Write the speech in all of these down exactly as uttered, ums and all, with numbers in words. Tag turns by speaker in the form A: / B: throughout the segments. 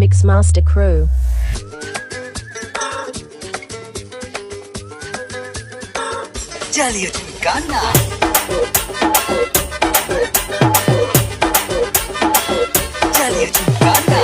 A: MiXMaster crew.
B: Jaliya Gymkhana. Jaliya Gymkhana.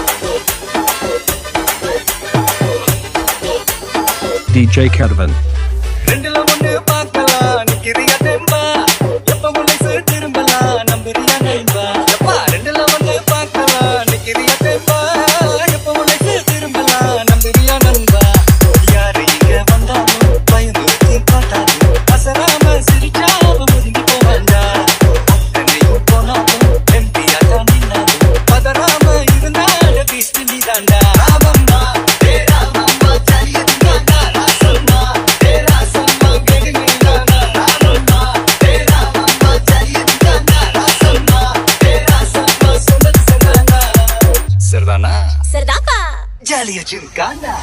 C: D J Kettavan.
B: Rendila munne paakala nikiriya temba eppa munne se thirumbala nambiriya naimba eppa rendila munne paakala nikiriya temba eppa munne se thirumbala nambiriya namba yaare inga vandalu bayamurthi paatadu asarama sirichavu mudingi povanda attaniyu ponalu empiyata ninnalu padarama irundala peestindi danda ramamma hey ramamma jaliya Gymkhana rasamma hey rasamma gedingilana ramamma hey ramamma jaliya Gymkhana rasamma hey rasamma sundat sardana sardana
A: Sardapa!
B: jaliya Gymkhana.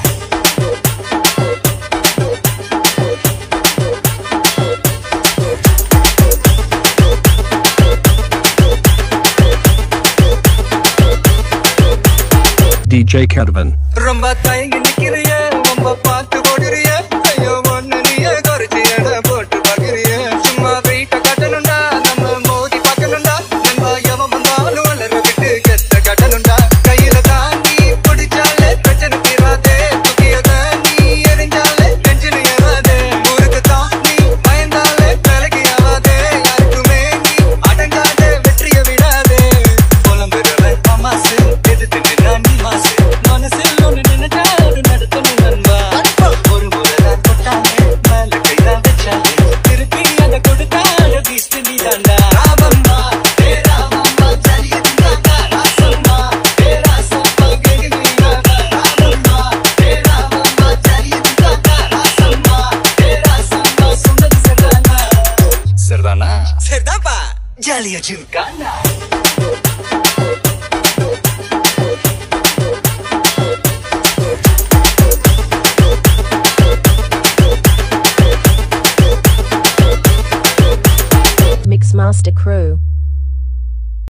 C: D J Kettavan.
B: ரொம்ப தயங்கி நிக்கிறிய ரொம்ப பார்த்து ஓடுறிய ஐயோ ஒன்னு நீயே குறைச்சி எடை போட்டு பாக்குறிய சும்மா வெயிட்ட கட்டணும்டா நம்ம மோதி பார்க்கணும்டா நம்ம எவன் வந்தாலும் வளர விட்டு கெத்த கட்டணும்டா கையில தாங்கி பிடிச்சாலே பிரச்சனை தீராதே தூக்கியத நீ எரிஞ்சாலே டென்ஷன் ஏறாதே ஊருக்கு தான் நீ பயந்தாலே விலகி ஆவாதே யாருக்குமே நீ அடங்காதே வெற்றிய விடாதே புலம்புறவன் அமாசு எதிர்த்து நின்னா நீ மாசு மனசில் ஒண்ணு நினைச்சாலும் நடத்தணும் நண்பா ஒரு முறைதான் தொட்டாலே மேல கைதான் வச்சாலே திருப்பி அதை கொடுத்தாலே பீஸ்ட் நீ தாண்டா ராமம்மா ஹே ராமம்மா ஜலிய Gymkhana ராசம்மா ஹே ராசம்மா கேக்குறீங்களா ராமம்மா ஹே ராமம்மா ஜலிய Gymkhana ராசம்மா ஹே Rasamma Sundar Sardhana Sardhana சர்தாப்பா ஜலிய Gymkhana.
A: MiXMaster crew.